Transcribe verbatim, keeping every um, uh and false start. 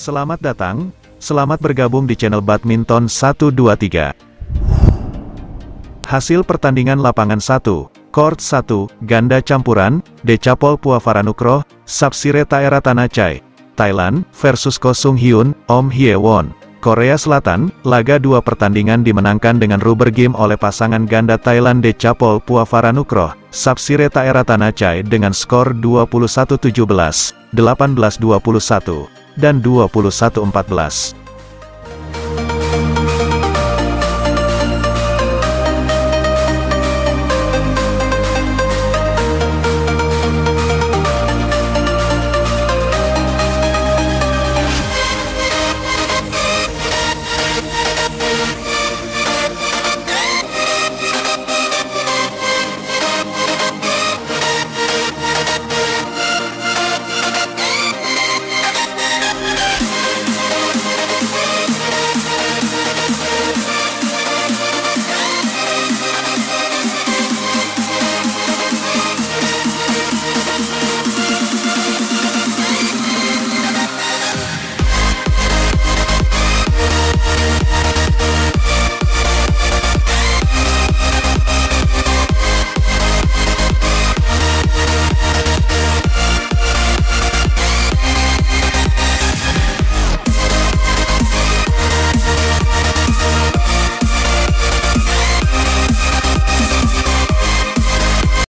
Selamat datang, selamat bergabung di channel Badminton satu dua tiga. Hasil pertandingan lapangan satu, Court satu, Ganda Campuran, Decapol Puavaranukroh, Sapsireta Eratanachai, Thailand, versus Ko Sung Hyun, Om Hye Won, Korea Selatan. Laga dua pertandingan dimenangkan dengan rubber game oleh pasangan ganda Thailand Decapol Puavaranukroh, Sapsireta Eratanachai dengan skor dua puluh satu tujuh belas, delapan belas dua puluh satu, dan dua puluh satu empat belas.